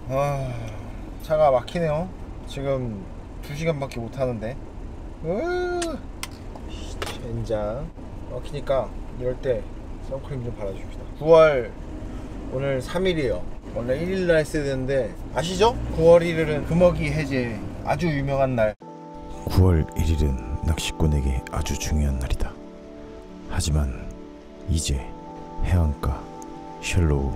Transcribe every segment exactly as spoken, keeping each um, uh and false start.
아, 차가 막히네요. 지금 두 시간밖에 못 하는데. 으, 젠장. 막히니까 이럴 때 선크림 좀 발라줍시다. 구월 오늘 삼 일이에요. 원래 일 일날 했어야 되는데 아시죠? 구월 일 일은 금어기 해제 아주 유명한 날. 구월 일 일은 낚시꾼에게 아주 중요한 날이다. 하지만 이제 해안가 셜로우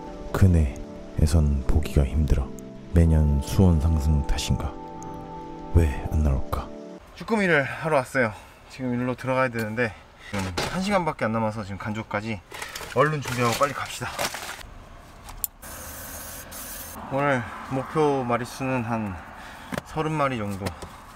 그네에선 보기가 힘들어. 매년 수온 상승 탓인가 왜 안 나올까? 쭈꾸미를 하러 왔어요. 지금 일로 들어가야 되는데 지금 한 시간밖에 안 남아서 지금 간조까지 얼른 준비하고 빨리 갑시다. 오늘 목표 마리수는 한 서른 마리 정도.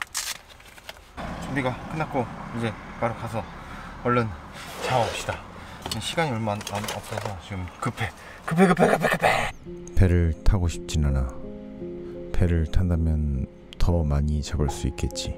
준비가 끝났고 이제 바로 가서 얼른 잡아봅시다. 시간이 얼마 안, 안 없어서 지금 급해 급해 급해 급해 급해. 배를 타고 싶진 않아. 배를 탄다면 더 많이 잡을 수 있겠지.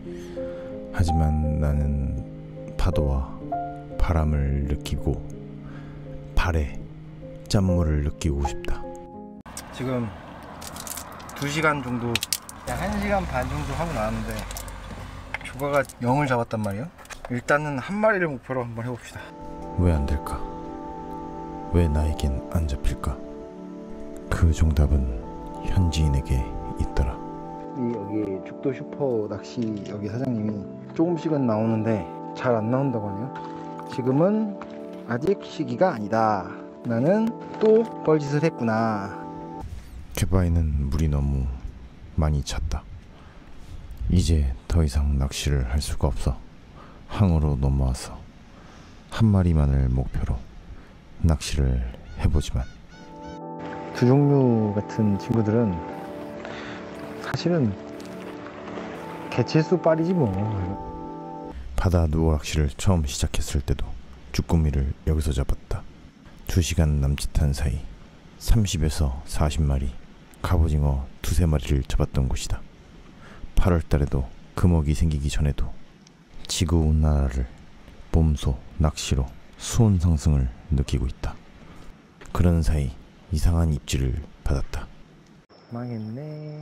하지만 나는 파도와 바람을 느끼고 발에 짠물을 느끼고 싶다. 지금 두 시간 정도, 약 한 시간 반 정도 하고 나왔는데 조과가 영을 잡았단 말이에요. 일단은 한 마리를 목표로 한번 해봅시다. 왜 안 될까? 왜 나에겐 안 잡힐까? 그 정답은 현지인에게 있더라. 이 여기 죽도 슈퍼 낚시 여기 사장님이 조금씩은 나오는데 잘 안 나온다고 하네요. 지금은 아직 시기가 아니다. 나는 또 뻘짓을 했구나. 캣바위는 물이 너무 많이 찼다. 이제 더 이상 낚시를 할 수가 없어. 항으로 넘어와서 한 마리만을 목표로 낚시를 해보지만 두 종류 같은 친구들은 사실은 개체수 빨이지 뭐. 바다 누워 낚시를 처음 시작했을 때도 쭈꾸미를 여기서 잡았다. 두 시간 남짓한 사이 삼십에서 사십 마리 갑오징어 두세 마리를 잡았던 곳이다. 팔월 달에도 금어기 생기기 전에도 지구온난화를 봄소 낚시로 수온 상승을 느끼고 있다. 그런 사이 이상한 입질을 받았다. 망했네.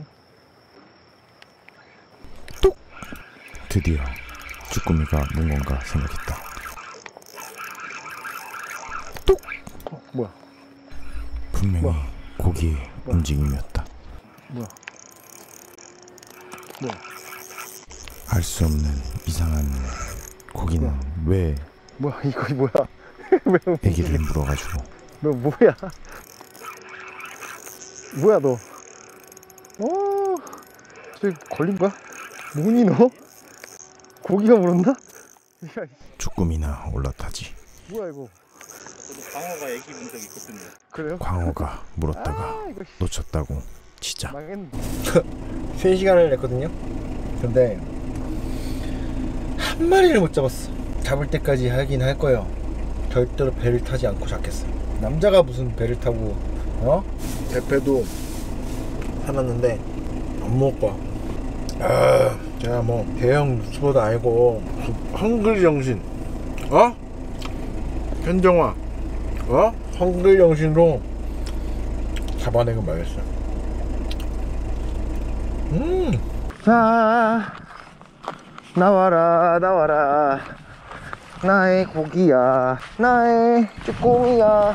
뚝! 드디어 쭈꾸미가 뭔가 생각했다. 뚝! 어, 뭐야? 분명히 뭐야? 고기의 뭐야? 움직임이었다. 뭐야? 뭐야? 알 수 없는 이상한 고기는 뭐야? 왜 뭐야 이거 뭐야? 왜 애기를 물어가지고 너 뭐야? 뭐야 너? 어, 저기 걸린 거야? 뭐니 너? 고기가 물었나? 야, 쭈꾸미나 올라타지. 뭐야 이거? 저도 광어가 애기 본 적 있거든요. 그래요? 광어가 물었다가 아, 이거 놓쳤다고 치자. 망했네. 세 시간을 냈거든요. 근데 한 마리를 못 잡았어. 잡을 때까지 하긴 할 거예요. 절대로 배를 타지 않고 잡겠어. 남자가 무슨 배를 타고 어? 대패도 사놨는데 안 먹을 거야. 아, 제가 뭐 대형 유튜버도 아니고 헝그리 정신, 어? 현정화, 어? 헝그리 정신으로 잡아내고 말겠어. 음. 자, 나와라 나와라 나의 고기야, 나의 쭈꾸미야.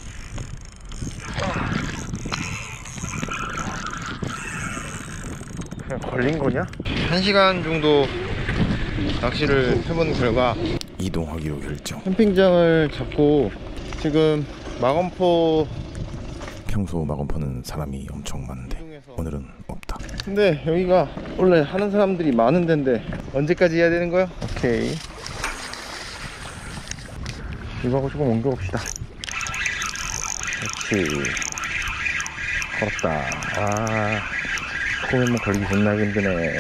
그냥 걸린 거냐? 한 시간 정도 낚시를 해본 결과 이동하기로 결정. 캠핑장을 잡고 지금 마건포. 평소 마건포는 사람이 엄청 많은데 오늘은 없다. 근데 여기가 원래 하는 사람들이 많은 데인데 언제까지 해야 되는 거야? 오케이, 이거하고 조금 옮겨봅시다. 그렇지, 걸었다. 아, 코에만 걸리기 존나 힘드네.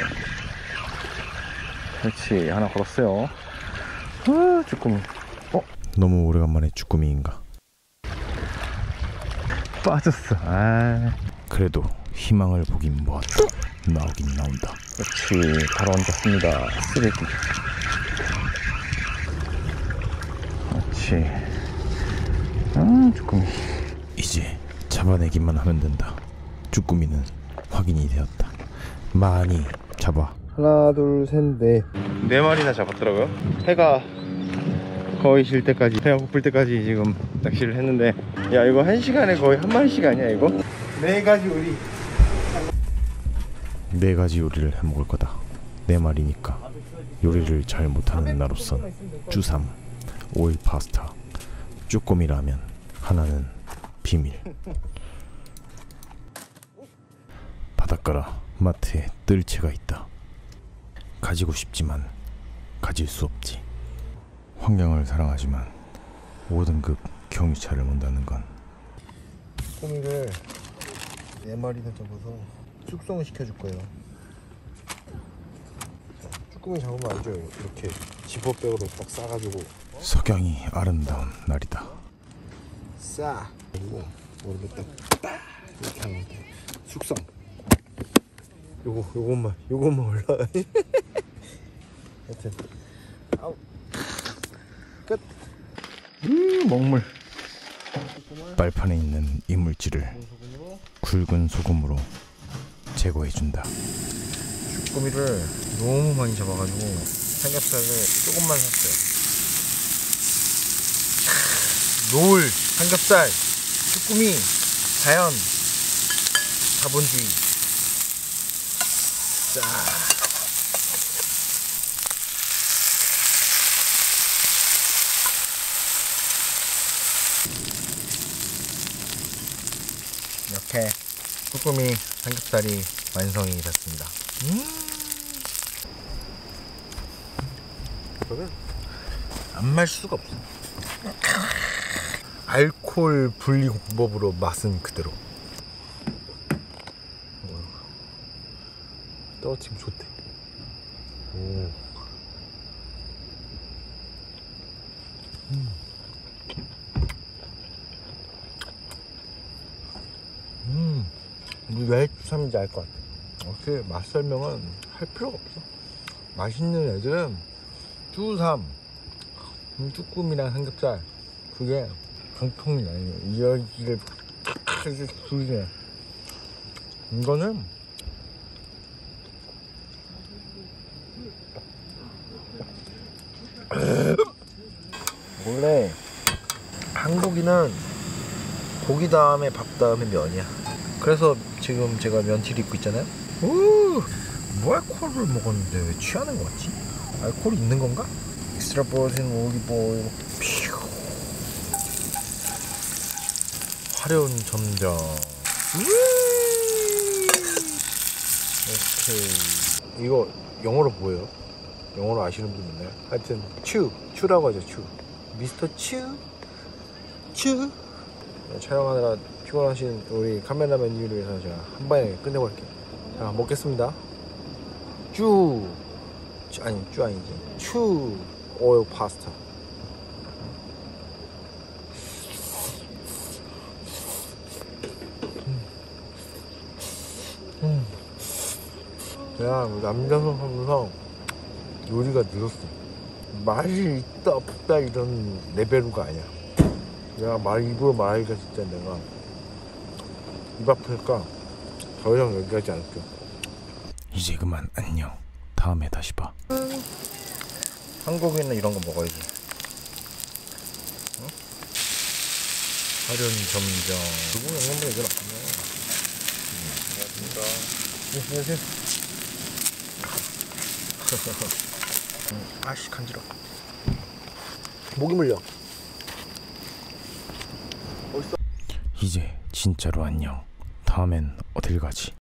그렇지, 하나 걸었어요. 아, 쭈꾸미. 어? 너무 오래간만에 쭈꾸미인가? 빠졌어. 아, 그래도 희망을 보긴 뭐하다. 나오긴 나온다. 그렇지, 바로 얹었습니다. 쓰레기. 그렇지. 아, 쭈꾸미. 이제 잡아내기만 하면 된다. 쭈꾸미는 확인이 되었다. 많이 잡아. 하나 둘 셋 넷 네 마리나 잡았더라고요. 해가 거의 질 때까지, 해가 고플 때까지 지금 낚시를 했는데, 야 이거 한 시간에 거의 한 마리씩 아니야 이거? 네 가지 우리 네 가지 요리를 해 먹을 거다. 네 마리니까 요리를 잘 못하는 나로선 쭈삼, 오일 파스타, 쭈꾸미 라면, 하나는 비밀. 바닷가라 마트에 뜰채가 있다. 가지고 싶지만 가질 수 없지. 환경을 사랑하지만 오 등급 경유차를 몬다는 건. 쭈꾸미를 네 마리나 잡아서 숙성을 시켜줄 거예요. 쭈꾸미 잡으면 알죠? 이렇게 지퍼백으로 딱 싸가지고 석양이 아름다운 날이다. 싸 그리고 모르겠다 이렇게 하면 돼. 숙성. 요거 요것만 요것만 올라. 하여튼 아우 끝. 음 먹물. 빨판에 있는 이물질을 굵은 소금으로 제거해준다. 쭈꾸미를 너무 많이 잡아가지고 삼겹살을 조금만 샀어요. 노을, 삼겹살, 쭈꾸미, 자연, 자본주의. 자. 이렇게 쭈꾸미 삼겹살이 완성이 됐습니다. 음. 이거는 안 말 수가 없어. 알코올 분리 공법으로 맛은 그대로. 떨어지면 좋대. 오. 음. 음. 왜 쭈삼인지 알 것 같아. 이렇게 맛 설명은 할 필요가 없어. 맛있는 애들은 쭈삼, 쭈꾸미랑 삼겹살, 그게 정통이 아니에요. 이야기를 둘이네. 이거는 원래 한국인은 고기 다음에 밥 다음에 면이야. 그래서 지금 제가 면티를 입고 있잖아요. 오, 무알코올을 먹었는데 왜 취하는 거 같지? 알코올이 있는 건가? 엑스트라 버진 올리브 오일. 화려한 점정. 오케이. 이거 영어로 뭐예요? 영어로 아시는 분 있나요? 하여튼 츄, 츄라고 하죠. 츄. 미스터 츄, 츄. 촬영하느라 피곤하신 우리 카메라맨님을 위해서 제가 한 방에 끝내볼게요. 자, 먹겠습니다. 쭈, 쭈 아니 쭈 아니지. 츄 오일 파스타. 음. 내가 남자성 하면서 요리가 늘었어. 맛이 있다 없다 이런 레벨가 아니야. 내가 말 입으로 말하기가 진짜 내가 입 아프니까 더 이상 얘기하지 않을게. 이제 그만 안녕. 다음에 다시 봐. 한국인은 이런 거 먹어야지. 응? 화려한 점정. 누구 영양분 얘기를 안 해. 안녕하십니까. 안녕하세요. 아씨 간지러. 목이 물려. 이제 진짜로 안녕. 다음엔 어딜 가지?